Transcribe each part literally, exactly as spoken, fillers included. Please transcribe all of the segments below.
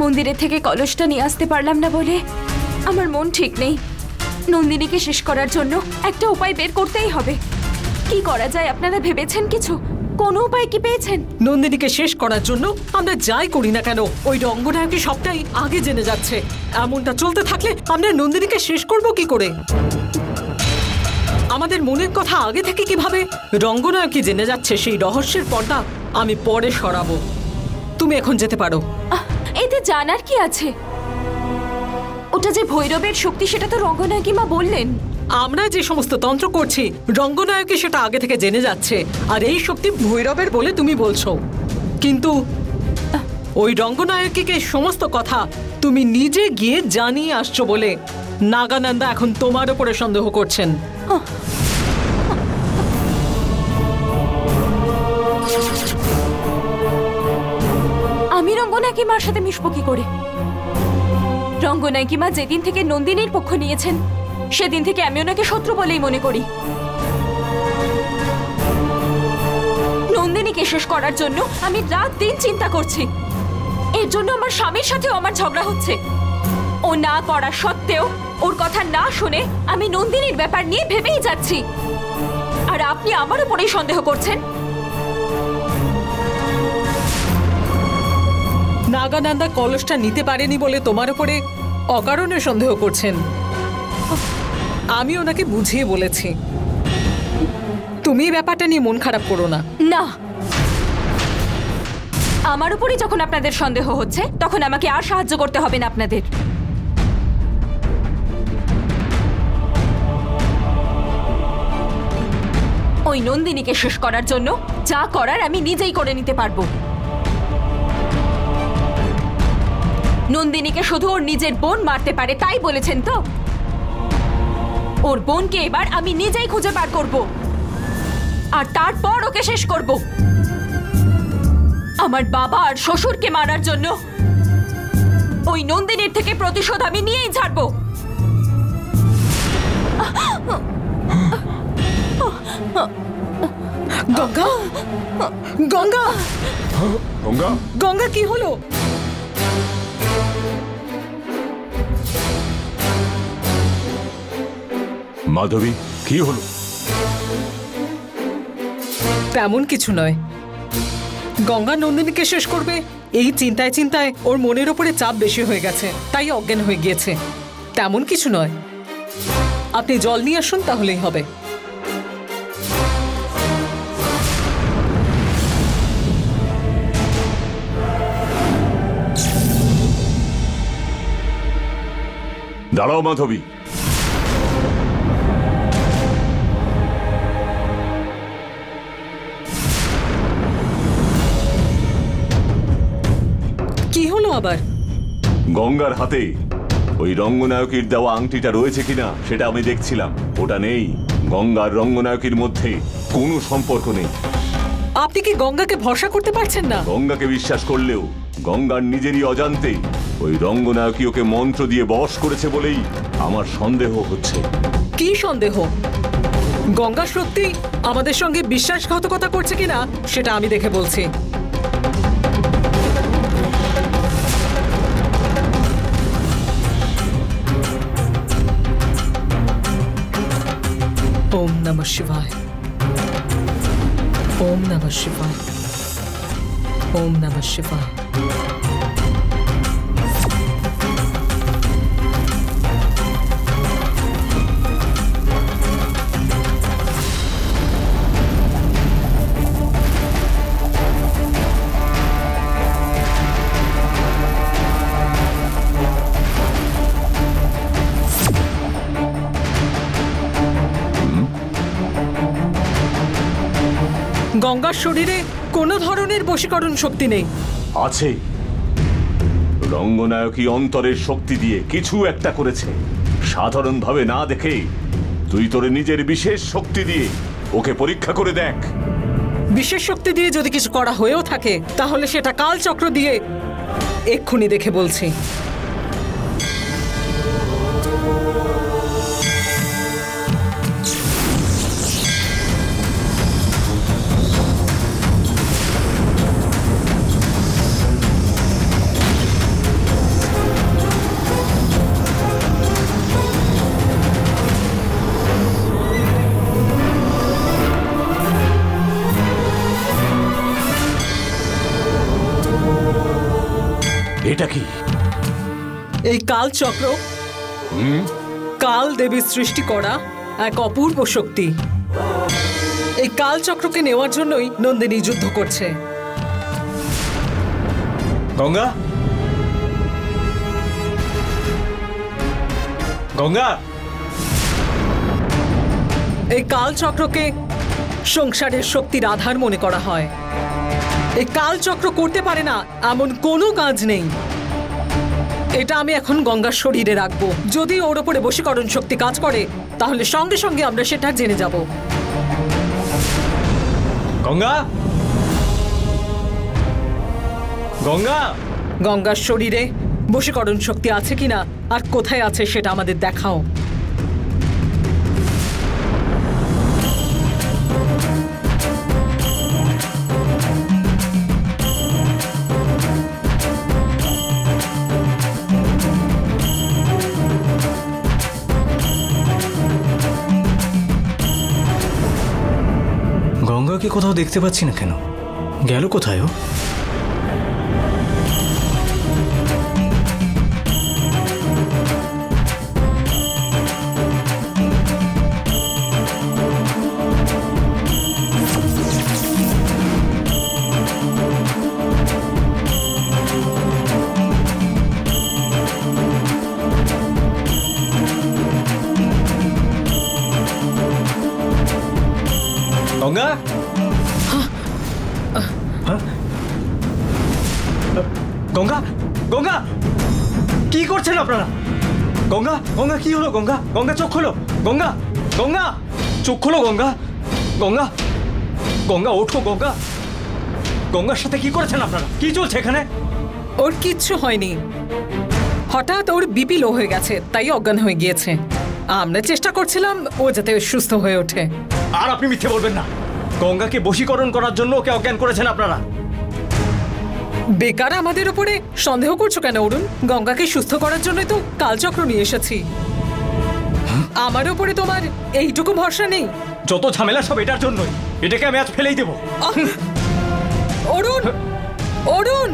মন্দিরের থেকে কলসটা নিয়ে আসতে পারলাম না বলে আমার মন ঠিক নেই। নন্দিনীকে শেষ করার জন্য একটা উপায় বের করতেই হবে। কি করা যায় আপনারা ভেবেছেন কিছু? কোনো উপায় কি পেয়েছেন? নন্দিনীকে শেষ করার জন্য আমরা যাই করি না কেন ওই রঙ্গনায়কী সবটাই আগে জেনে যাচ্ছে। এমনটা চলতে থাকলে আমরা নন্দিনীকে শেষ করব কি করে? আমাদের মনের কথা আগে থেকে কিভাবে রঙ্গনায়কী জেনে যাচ্ছে সেই রহস্যের পর্দা আমি পরে সরাবো। তুমি এখন যেতে পারো। এতে জানার কি আছে? ওটা যে ভৈরবের শক্তি সেটা তো রঙ্গনায়কী মা বললেন। আমরা যে সমস্ত তন্ত্র করছি রঙ্গনায়কী সেটা আগে থেকে জেনে যাচ্ছে, আর এই শক্তি ভৈরবের বলে তুমি বলছো। কিন্তু ওই রঙ্গনায়কীকে সমস্ত কথা তুমি নিজে গিয়ে জানিয়ে আসছো বলে নাগানন্দা এখন তোমার উপরে সন্দেহ করছেন। আমি রঙ্গনায়কী মার সাথে মিশবো কি করে? রঙ্গনায়কী মা যেদিন থেকে নন্দিনীর পক্ষ নিয়েছেন সেদিন থেকে আমি ওনাকে শত্রু বলেই মনে করি। নন্দিনীকে শেষ করার জন্য আমি রাত দিন চিন্তা করছি। এর জন্য আমার স্বামীর সাথেও আমার ঝগড়া হচ্ছে। ও না করা সত্ত্বেও ওর কথা না শুনে আমি নন্দিনীর ব্যাপার নিয়ে ভেবেই যাচ্ছি। আর আপনি আমার উপরেই সন্দেহ করছেন। নাগানন্দা কলসটা নিতে পারেনি বলে তোমার উপরে অকারণে সন্দেহ করছেন। আমি ওনাকে বুঝিয়ে বলেছি। তুমি ব্যাপারটা নিয়ে মন খারাপ করো না। না, আমার উপরই যখন আপনাদের সন্দেহ হচ্ছে তখন আমাকে আর সাহায্য করতে হবে না আপনাদের। ওই নন্দিনীকে শেষ করার জন্য যা করার আমি নিজেই করে নিতে পারবো। নন্দিনীকে শুধু ওর নিজের বোন মারতে পারে তাই বলেছেন তো? ওর বোনকে এবার আমি নিজেই খুঁজে বার করব আর তারপর ওকে শেষ করব। আমার বাবা আর শ্বশুরকে মারার জন্য ওই নন্দিনীর থেকে প্রতিশোধ আমি নিয়েই ছাড়বো। গঙ্গা, গঙ্গা, গঙ্গা, গঙ্গা কি হলো? মাধবী কি হলো? তেমন কিছু নয়। গঙ্গা নন্দিনীকে শেষ করবে এই চিন্তায় চিন্তায় ওর মনের ওপরে চাপ বেশি হয়ে গেছে, তাই অজ্ঞান হয়ে গিয়েছে। তেমন কিছু নয়। আপনি জল নিয়ে আসুন তাহলেই হবে। দাঁড়াও মাধবী। কি হলো আবার? গঙ্গার হাতে ওই রঙ্গনায়কীর দেওয়া আংটিটা রয়েছে কিনা সেটা আমি দেখছিলাম। ওটা নেই। গঙ্গার রঙ্গনায়কীর মধ্যে কোনো সম্পর্ক নেই। আপনি কি গঙ্গাকে ভরসা করতে পারছেন না? গঙ্গাকে বিশ্বাস করলেও গঙ্গার নিজেরই অজান্তে ওই রঙ্গনায়কী ওকে মন্ত্র দিয়ে বশ করেছে বলেই আমার সন্দেহ হচ্ছে। কি সন্দেহ? গঙ্গা সত্যি আমাদের সঙ্গে বিশ্বাসঘাতকতা করছে কিনা সেটা আমি দেখে বলছি। ओम नमः शिवाय। ओम नमः शिवाय। ओम नमः शिवाय। গঙ্গার শরীরে কোনো ধরনের বশীকরণ শক্তি নেই। আছে। রঙ্গনায়কী অন্তরের শক্তি দিয়ে কিছু একটা করেছে। সাধারণভাবে না দেখে তুই তোর নিজের বিশেষ শক্তি দিয়ে ওকে পরীক্ষা করে দেখ। বিশেষ শক্তি দিয়ে যদি কিছু করা হয়েও থাকে তাহলে সেটা কালচক্র দিয়ে এক্ষুনি দেখে বলছি। এটা কি? এই কাল চক্র কাল দেবীর সৃষ্টি করা এক অপূর্ব শক্তি। এই কাল চক্রকে নেওয়ার জন্যই নন্দিনী যুদ্ধ করছে। গঙ্গা, গঙ্গা, এই কাল চক্রকে সংসারের শক্তির আধার মনে করা হয়। এই কাল চক্র করতে পারে না এমন কোনো কাজ নেই। এটা আমি এখন গঙ্গার শরীরে রাখবো। যদি ওর ওপরে বশীকরণ শক্তি কাজ করে তাহলে সঙ্গে সঙ্গে আমরা সেটা জেনে যাব। গঙ্গা, গঙ্গা, গঙ্গার শরীরে বশীকরণ শক্তি আছে কিনা আর কোথায় আছে সেটা আমাদের দেখাও। গঙ্গাকে কোথাও দেখতে পাচ্ছি না কেন? গেল কোথায় ও? গঙ্গা, গঙ্গা, গঙ্গা, কি করছেন আপনারা? গঙ্গা, গঙ্গা, কি হলো? গঙ্গা, গঙ্গা চোখ খোলো। গঙ্গা, গঙ্গা চোখ খোলো। গঙ্গা, গঙ্গা, গঙ্গা ওঠো। গঙ্গা, গঙ্গার সাথে কি করেছেন আপনারা? কি চলছে এখানে? ওর কিচ্ছু হয়নি, হঠাৎ ওর বিপি লো হয়ে গেছে, তাই অজ্ঞান হয়ে গিয়েছে। আমরা চেষ্টা করছিলাম ও যাতে সুস্থ হয়ে ওঠে। আর আপনি মিথ্যে বলবেন না। গঙ্গাকে বশীকরণ করার জন্য ওকে অজ্ঞান করেছেন আপনারা। বেকার আমাদের উপরে সন্দেহ করছো কেন অরুণ? গঙ্গাকে সুস্থ করার জন্যই তো কালচক্র নিয়ে এসেছি। আমার উপরে তোমার এইটুকু ভরসা নেই? যত ঝামেলা সব এটার জন্যই। এটাকে আমি আজ ফেলেই দেবো। অরুণ, অরুণ,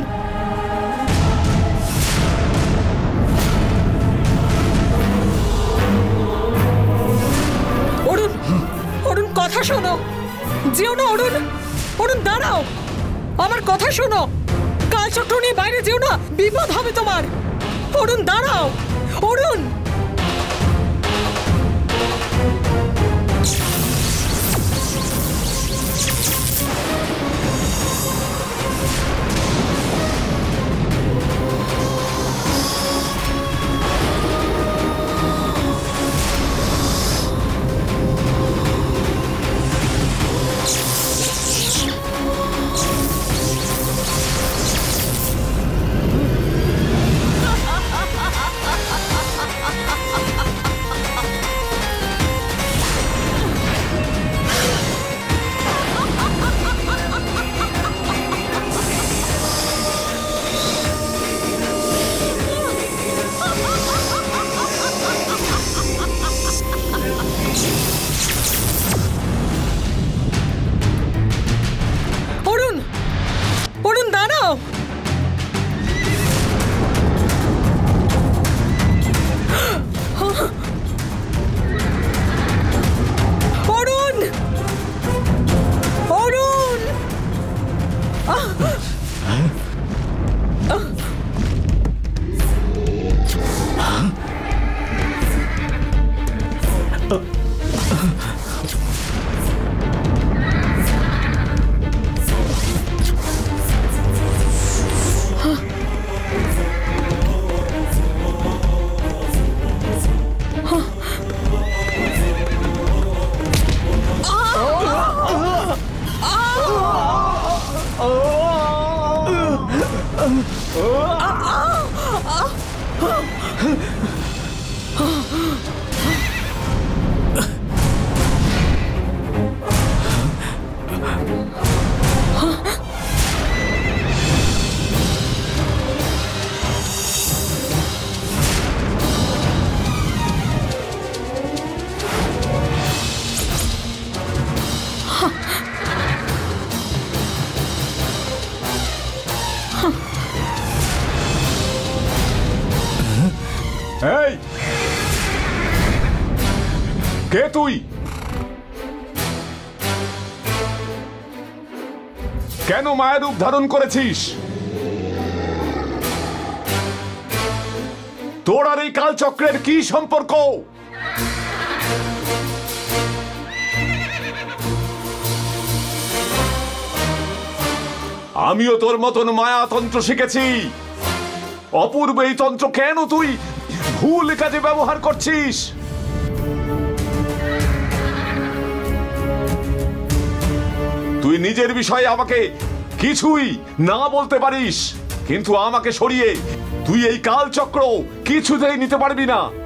অরুণ, অরুণ কথা শোনো। যেও না অরুণ, অরুণ দাঁড়াও, আমার কথা শোনো। কালচক্র নিয়ে বাইরে যেও না, বিপদ হবে তোমার। অরুণ দাঁড়াও, অরুণ। এই কে তুই? কেন মায়ের রূপ ধারণ করেছিস? তোর আর এই কালচক্রের কি সম্পর্ক? আমিও তোর মতন মায়াতন্ত্র শিখেছি। অপূর্ব এই তন্ত্র কেন তুই ভুল কাজে ব্যবহার করছিস? তুই নিজের বিষয়ে আমাকে কিছুই না বলতে পারিস, কিন্তু আমাকে সরিয়ে তুই এই কালচক্র কিছুতেই নিতে পারবি না।